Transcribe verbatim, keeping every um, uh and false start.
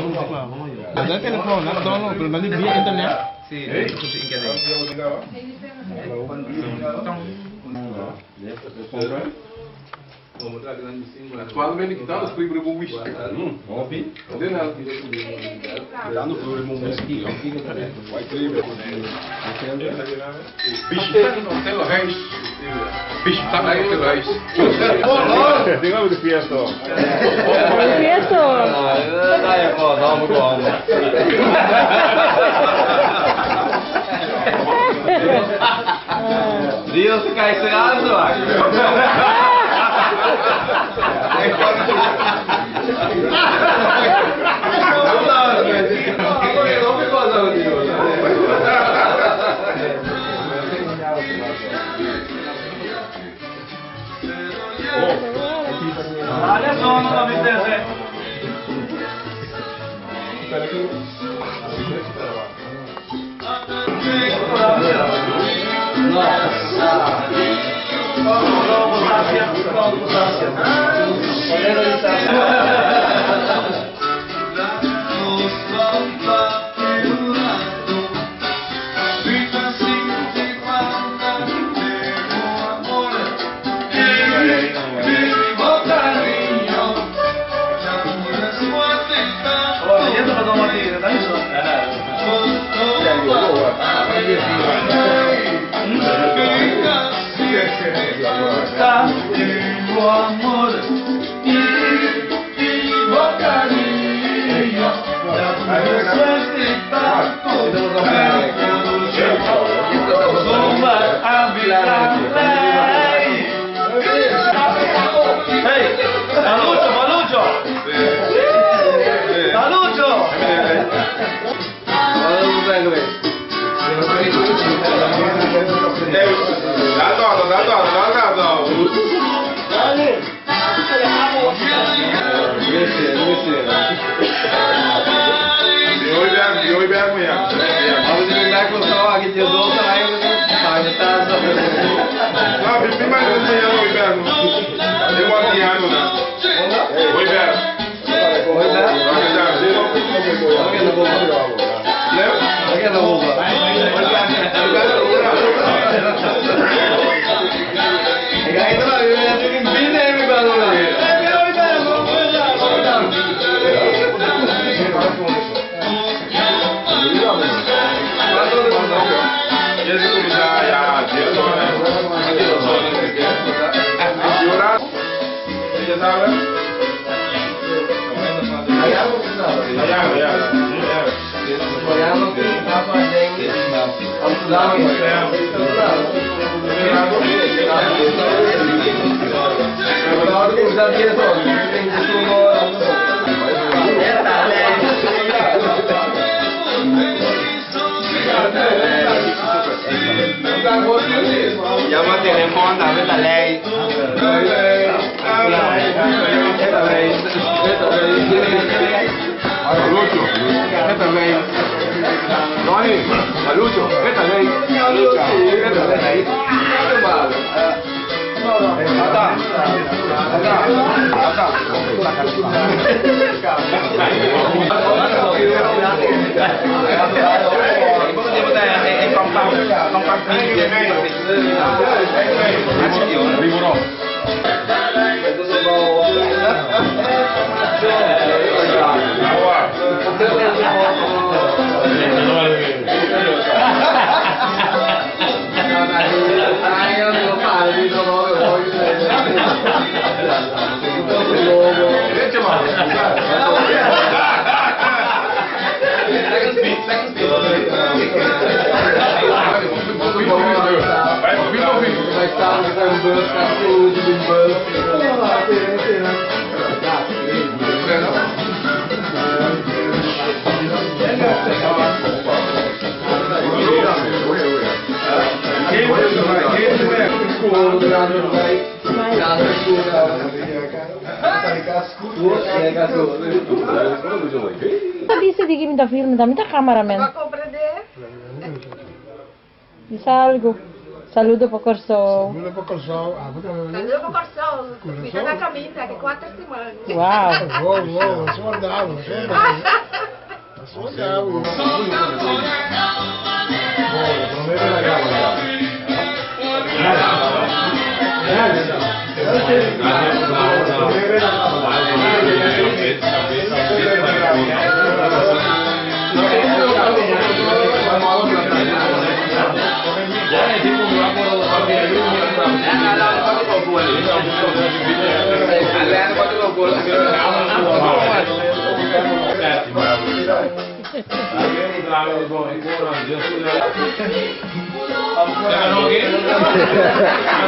Ada telepon, nak tolong, kalau nanti beli internet. Sì, così in Quando vem aqui, tá? Os primeiros bom whisky. Mau pi? Entendeu? Tá no problema whisky, aqui que tá dentro. Vai crer, bicho tá no Hotel Reis. Bicho tá no Hotel Reis. Digamos de fiesta. Fiesta. Dai, po, damo buono. Dio si cai serando anche. Adesso non la vedete. O amor e o carinho da società come abita lei. Ehi, Maluccio, Maluccio! Maluccio! Dá dó, dá dó, dá dó. Oi, Bergo, oi, Bergo, mesmo. Vamos terminar com o sol aqui de doce, aí vai tá só. Ah, bem mais um dia, oi, Bergo. Eu vou adiar, né? Oi, Bergo. Oi, Bergo. Vai dar, viu? Olha na bomba. Leu? Olha na bomba. E aí, não vai ver, tem que vir aí, meu barulho. Chiama il telefono da lei. Maluccio, aspetta lei. Tony, Maluccio, aspetta lei. Aspetta lei. Arriverò. Bisa dikirim da film, da minta cameraman. Va a comprendere? Di salgo. Saludo per corso. Saludo per corso. Ah, Saludo per corso. Mi sta da camminare che quattro settimane. Wow. Wow, wow, non si guardava, non si guardava. Jangan